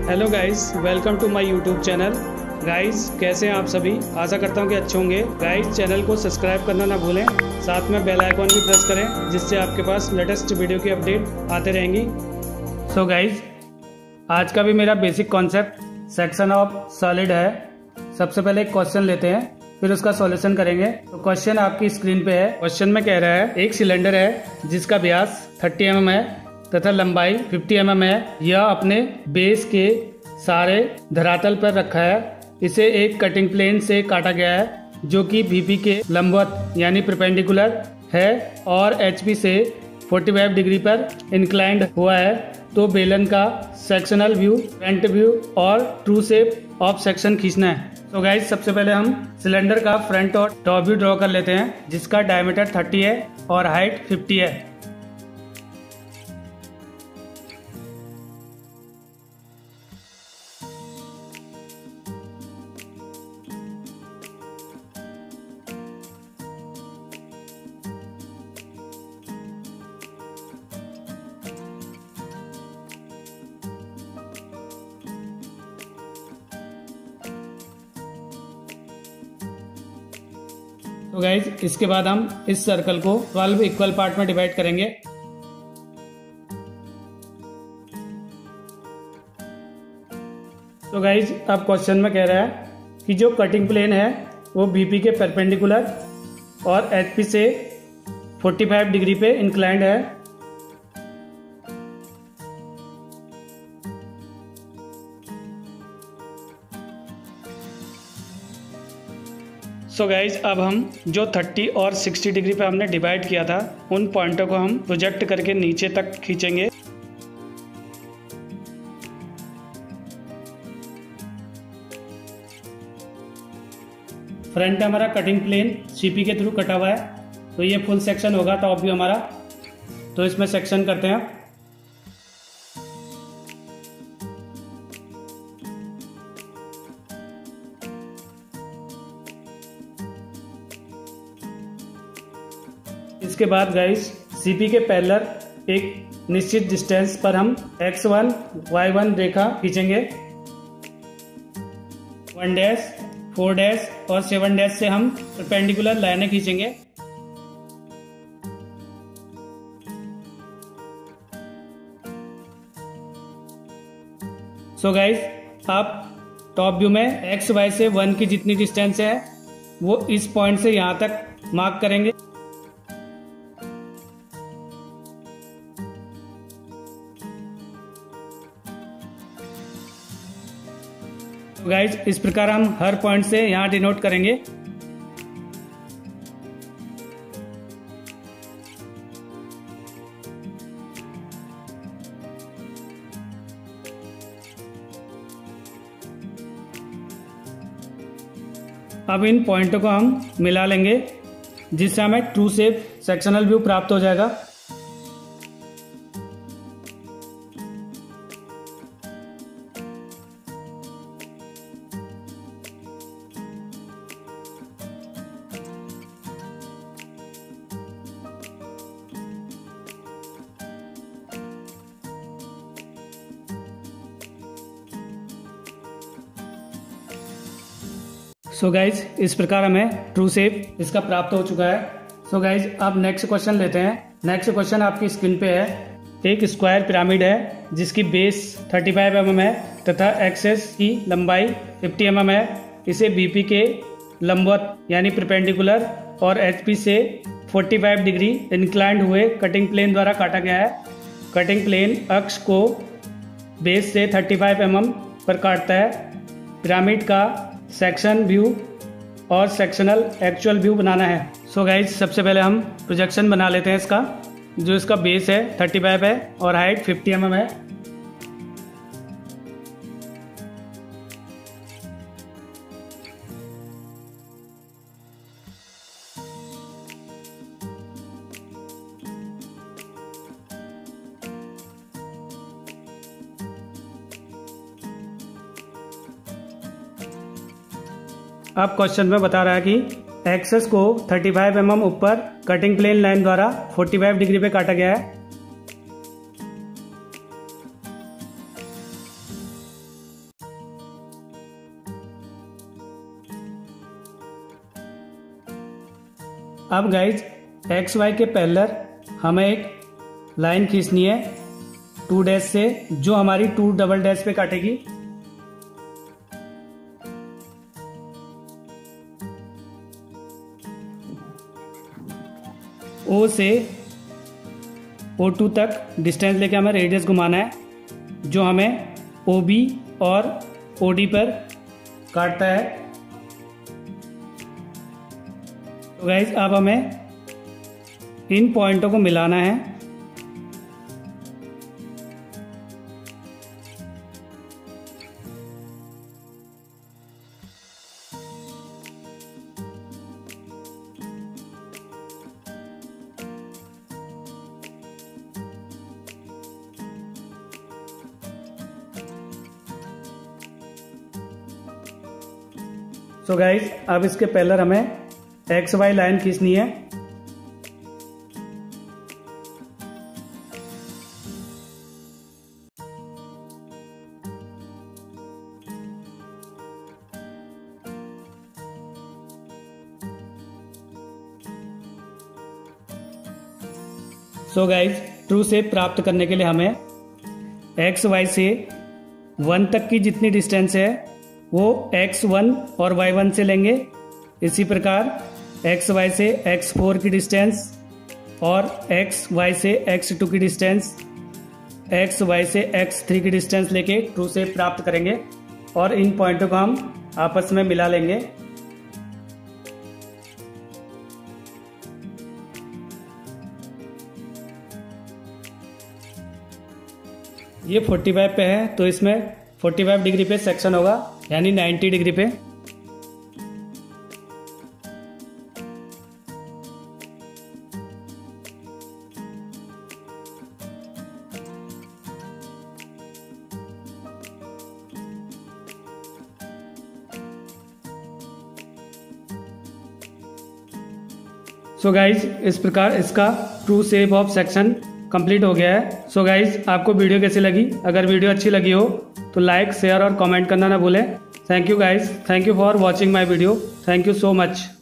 Hello guys, welcome to my YouTube channel. Guys कैसे हैं आप सभी? आशा करता हूं कि अच्छे होंगे। गाइस चैनल को सब्सक्राइब करना ना भूलें, साथ में बेल आइकॉन भी प्रेस करें जिससे आपके पास लेटेस्ट वीडियो की अपडेट आते रहेंगी। सो गाइस आज का भी मेरा basic concept section of solid है। सबसे पहले एक क्वेश्चन लेते हैं, फिर उसका सॉल्यूशन करेंगे। तो क्वेश्चन आपकी स्क्रीन पे है। क्वेश्चन में कह रहा है एक सिलेंडर है जिसका व्यास 30 mm है तथा लंबाई 50 mm है। यह अपने बेस के सारे धरातल पर रखा है। इसे एक कटिंग प्लेन से काटा गया है जो कि VP के लंबवत यानी परपेंडिकुलर है और HP से 45 डिग्री पर इंक्लाइंड हुआ है। तो बेलन का सेक्शनल व्यू, फ्रंट व्यू और ट्रू शेप ऑफ सेक्शन खींचना है। तो गाइज सबसे पहले हम सिलेंडर का फ्रंट और टॉप व्यू ड्रॉ कर लेते हैं जिसका डायमीटर 30 है और हाइट 50 है। तो गाइज इसके बाद हम इस सर्कल को 12 इक्वल पार्ट में डिवाइड करेंगे। तो गाइज अब क्वेश्चन में कह रहा है कि जो कटिंग प्लेन है वो VP के परपेंडिकुलर और HP से 45 डिग्री पे इंक्लाइंड है। सो गाइज अब हम जो 30 और 60 डिग्री पे हमने डिवाइड किया था उन पॉइंटों को हम प्रोजेक्ट करके नीचे तक खींचेंगे। फ्रंट हमारा कटिंग प्लेन CP के थ्रू कटा हुआ है, तो ये फुल सेक्शन होगा टॉप व्यू हमारा। तो इसमें सेक्शन करते हैं। इसके बाद गाइस CP के पैरेलल एक निश्चित डिस्टेंस पर हम X1 Y1 रेखा खींचेंगे। 1 डैश 4 डैश और 7 डैश से हम परपेंडिकुलर लाइनें खींचेंगे। सो गाइस आप टॉप व्यू में X Y से 1 की जितनी डिस्टेंस है वो इस पॉइंट से यहां तक मार्क करेंगे। गाइज इस प्रकार हम हर पॉइंट से यहां डिनोट करेंगे। अब इन पॉइंटों को हम मिला लेंगे जिससे हमें ट्रू शेप सेक्शनल व्यू प्राप्त हो जाएगा। सो गाइज इस प्रकार हमें ट्रू शेप इसका प्राप्त हो चुका है। सो गाइज अब नेक्स्ट क्वेश्चन लेते हैं। नेक्स्ट क्वेश्चन आपकी स्क्रीन पे है। एक स्क्वायर पिरामिड है जिसकी बेस 35 mm है तथा एक्सेस की लंबाई 50 mm है। इसे VP के लंबवत यानी परपेंडिकुलर और HP से 45 डिग्री इंक्लाइंड हुए कटिंग प्लेन द्वारा काटा गया है। कटिंग प्लेन अक्ष को बेस से 35 mm पर काटता है। पिरामिड का सेक्शन व्यू और सेक्शनल एक्चुअल व्यू बनाना है। सो गाइज सबसे पहले हम प्रोजेक्शन बना लेते हैं इसका। जो इसका बेस है 35 है और हाइट 50 mm है। अब क्वेश्चन में बता रहा है कि एक्सेस को 35 mm ऊपर कटिंग प्लेन लाइन द्वारा 45 डिग्री पे काटा गया है। अब गाइज एक्स वाई के पैरेलल हमें एक लाइन खींचनी है 2 डैश से, जो हमारी 2 डबल डैश पे काटेगी। ओ से O2 तक डिस्टेंस लेके हमें रेडियस घुमाना है, जो हमें OB और OD पर काटता है। तो गाइज अब हमें इन पॉइंटों को मिलाना है। तो गाइज अब इसके पैरेलल हमें एक्स वाई लाइन खींचनी है। सो गाइज ट्रू शेप प्राप्त करने के लिए हमें एक्स वाई से 1 तक की जितनी डिस्टेंस है वो x1 और y1 से लेंगे। इसी प्रकार xy से x4 की डिस्टेंस और xy से x2 की डिस्टेंस, xy से x3 की डिस्टेंस लेके ट्रू शेप प्राप्त करेंगे और इन पॉइंटों को हम आपस में मिला लेंगे। ये 45 पे है तो इसमें 45 डिग्री पे सेक्शन होगा, यानी 90 डिग्री पे। सो गाइज इस प्रकार इसका true shape of section complete हो गया है। सो गाइज आपको वीडियो कैसी लगी? अगर वीडियो अच्छी लगी हो तो लाइक, शेयर और कमेंट करना ना भूलें। Thank you guys, thank you for watching my video, thank you so much.